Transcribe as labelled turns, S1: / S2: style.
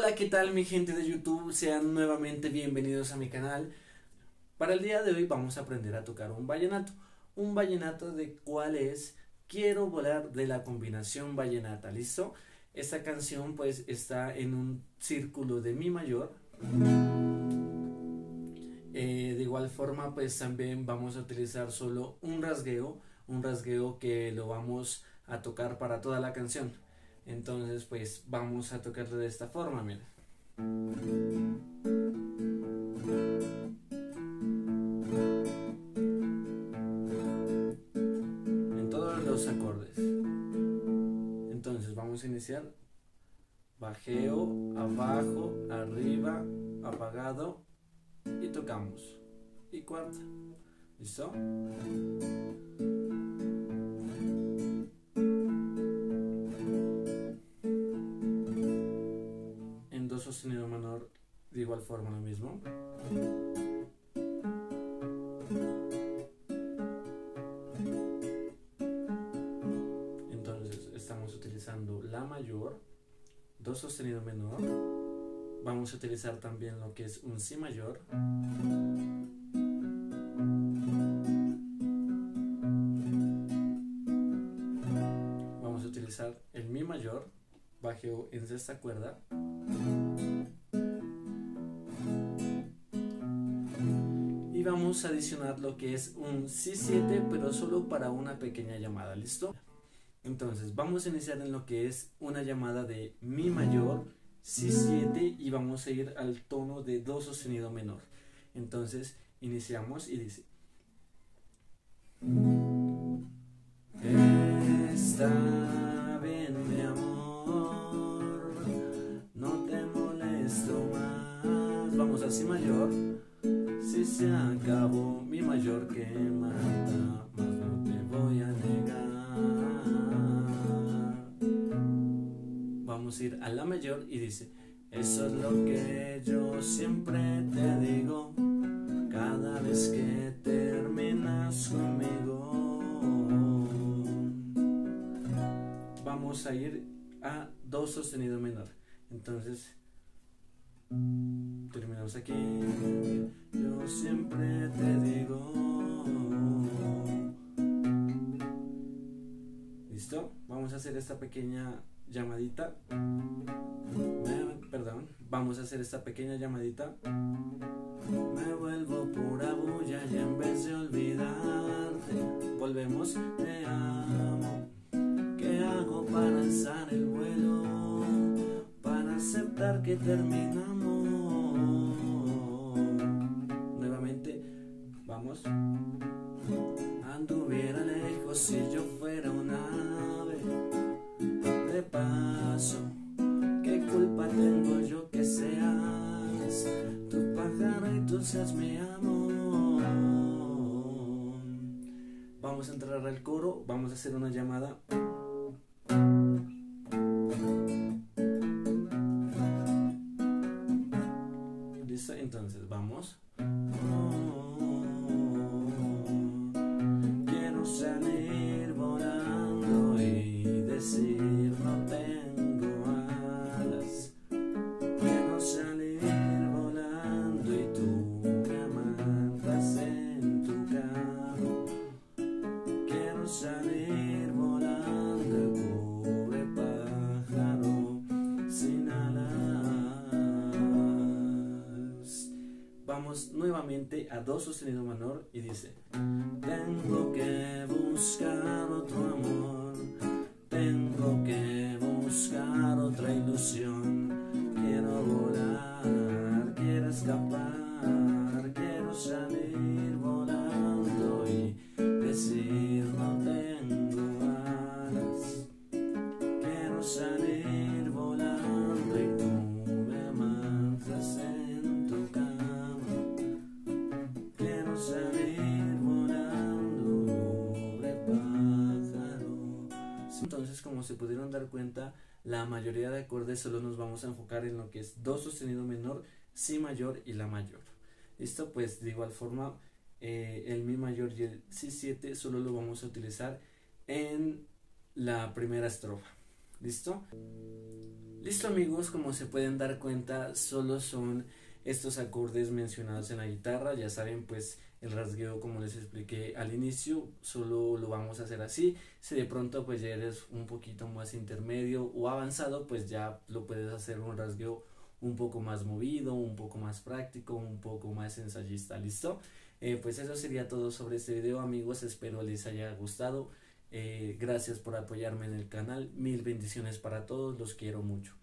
S1: Hola, ¿qué tal mi gente de YouTube? Sean nuevamente bienvenidos a mi canal. Para el día de hoy vamos a aprender a tocar un vallenato. Un vallenato de cuál es Quiero volar, de la combinación vallenata, ¿listo? Esta canción pues está en un círculo de mi mayor. De igual forma pues también vamos a utilizar solo un rasgueo que lo vamos a tocar para toda la canción. Entonces pues vamos a tocarlo de esta forma, mira. En todos los acordes. Entonces vamos a iniciar. Bajeo, abajo, arriba, apagado y tocamos. Y cuarta. ¿Listo? En do sostenido menor de igual forma lo mismo. Entonces estamos utilizando la mayor, do sostenido menor. Vamos a utilizar también lo que es un si mayor. Vamos a utilizar el mi mayor, bajeo en sexta cuerda. Y vamos a adicionar lo que es un si7, pero solo para una pequeña llamada, ¿listo? Entonces vamos a iniciar en lo que es una llamada de mi mayor, si7, y vamos a ir al tono de do sostenido menor. Entonces iniciamos y dice: está bien mi amor, no te molesto más. Vamos al si mayor. Si se acabó mi mayor que mata, mas no te voy a negar. Vamos a ir a la mayor y dice: eso es lo que yo siempre te digo cada vez que terminas conmigo. Vamos a ir a do sostenido menor. Entonces terminamos aquí. Yo siempre te digo. ¿Listo? Vamos a hacer esta pequeña llamadita. Vamos a hacer esta pequeña llamadita. Me vuelvo pura bulla y en vez de olvidarte, volvemos. Te amo. ¿Qué hago para alzar el vuelo? Para aceptar que terminamos. Nuevamente, vamos. Anduviera lejos si yo fuera un ave. De paso, ¿qué culpa tengo yo que seas tu pájaro y tú seas mi amor? Vamos a entrar al coro, vamos a hacer una llamada. ¿Listo? Entonces vamos. Quiero salir volando y decir no tengo alas. Quiero salir volando y tú me amantas en tu carro. Quiero salir volando el pobre pájaro sin alas. Vamos nuevamente a do sostenido menor y dice: tengo que buscar otro amor, tengo que buscar otra ilusión. Quiero volar, quiero escapar, quiero salir volando y decir no tengo alas. Quiero salir volando y tú me amantas en tu cama. Quiero salir volando, pobre pájaro. Entonces, como se pudieron dar cuenta, la mayoría de acordes solo nos vamos a enfocar en lo que es do sostenido menor, si mayor y la mayor. ¿Listo? Pues de igual forma, el mi mayor y el si7 solo lo vamos a utilizar en la primera estrofa. ¿Listo? Listo amigos, como se pueden dar cuenta, solo son estos acordes mencionados en la guitarra. Ya saben, pues el rasgueo, como les expliqué al inicio, solo lo vamos a hacer así. Si de pronto pues ya eres un poquito más intermedio o avanzado, pues ya lo puedes hacer un rasgueo un poco más movido, un poco más práctico, un poco más ensayista. ¿Listo? Pues eso sería todo sobre este video amigos, espero les haya gustado. Gracias por apoyarme en el canal, mil bendiciones para todos, los quiero mucho.